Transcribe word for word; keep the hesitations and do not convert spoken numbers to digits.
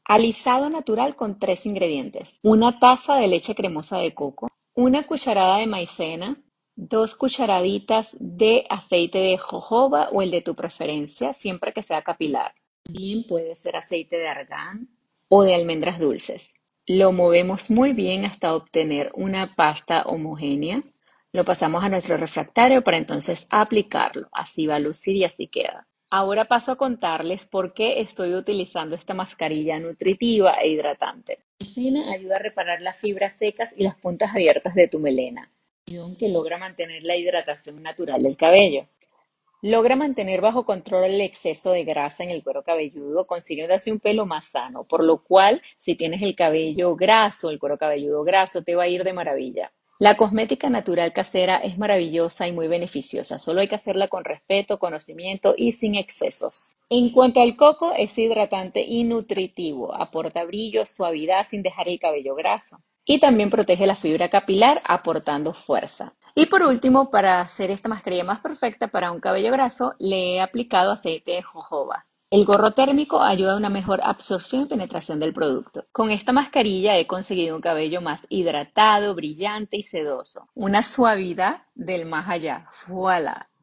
Alisado natural con tres ingredientes. Una taza de leche cremosa de coco, una cucharada de maicena, dos cucharaditas de aceite de jojoba o el de tu preferencia, siempre que sea capilar. Bien puede ser aceite de argán o de almendras dulces. Lo movemos muy bien hasta obtener una pasta homogénea. Lo pasamos a nuestro refractario para entonces aplicarlo. Así va a lucir y así queda. Ahora paso a contarles por qué estoy utilizando esta mascarilla nutritiva e hidratante. La maicena ayuda a reparar las fibras secas y las puntas abiertas de tu melena, que logra mantener la hidratación natural del cabello. Logra mantener bajo control el exceso de grasa en el cuero cabelludo, consiguiendo así un pelo más sano, por lo cual si tienes el cabello graso, el cuero cabelludo graso, te va a ir de maravilla. La cosmética natural casera es maravillosa y muy beneficiosa, solo hay que hacerla con respeto, conocimiento y sin excesos. En cuanto al coco, es hidratante y nutritivo, aporta brillo, suavidad sin dejar el cabello graso y también protege la fibra capilar aportando fuerza. Y por último, para hacer esta mascarilla más perfecta para un cabello graso, le he aplicado aceite de jojoba. El gorro térmico ayuda a una mejor absorción y penetración del producto. Con esta mascarilla he conseguido un cabello más hidratado, brillante y sedoso. Una suavidad del más allá. ¡Voilà!